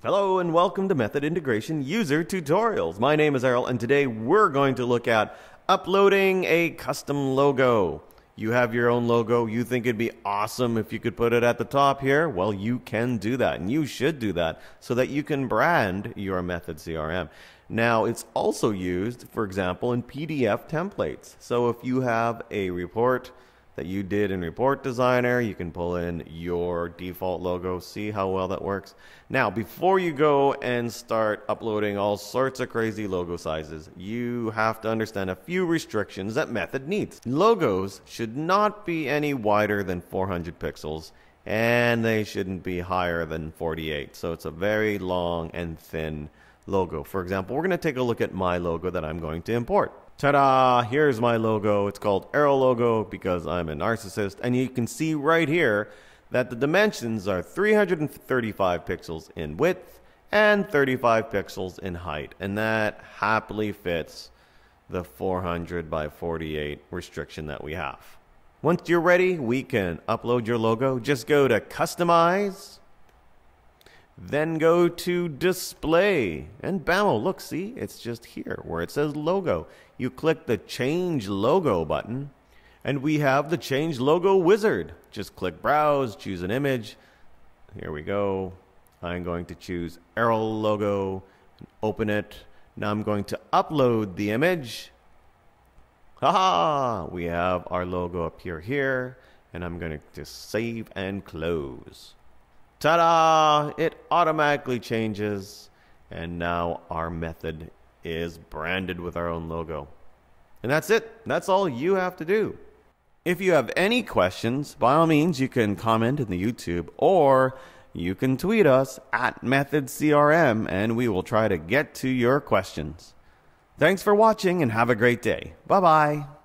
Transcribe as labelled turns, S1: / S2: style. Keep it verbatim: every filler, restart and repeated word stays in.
S1: Hello and welcome to Method Integration User Tutorials. My name is Errol and today we're going to look at uploading a custom logo. You have your own logo. You think it'd be awesome if you could put it at the top here? Well, you can do that and you should do that so that you can brand your Method C R M. Now, it's also used, for example, in P D F templates. So if you have a report that you did in Report Designer, you can pull in your default logo, see how well that works. Now, before you go and start uploading all sorts of crazy logo sizes, you have to understand a few restrictions that Method needs. Logos should not be any wider than four hundred pixels, and they shouldn't be higher than forty-eight. So it's a very long and thin logo. For example, we're going to take a look at my logo that I'm going to import. Ta-da! Here's my logo. It's called Errol Logo because I'm a narcissist. And you can see right here that the dimensions are three hundred thirty-five pixels in width and thirty-five pixels in height. And that happily fits the four hundred by forty-eight restriction that we have. Once you're ready, we can upload your logo. Just go to Customize. Then go to Display, and bam, look, see, it's just here where it says Logo. You click the Change Logo button, and we have the Change Logo wizard. Just click Browse, choose an image. Here we go. I'm going to choose Errol Logo, open it. Now I'm going to upload the image. Haha! We have our logo appear here, and I'm going to just save and close. Ta-da! It automatically changes, and now our method is branded with our own logo. And that's it. That's all you have to do. If you have any questions, by all means, you can comment in the YouTube, or you can tweet us at Method C R M, and we will try to get to your questions. Thanks for watching, and have a great day. Bye-bye.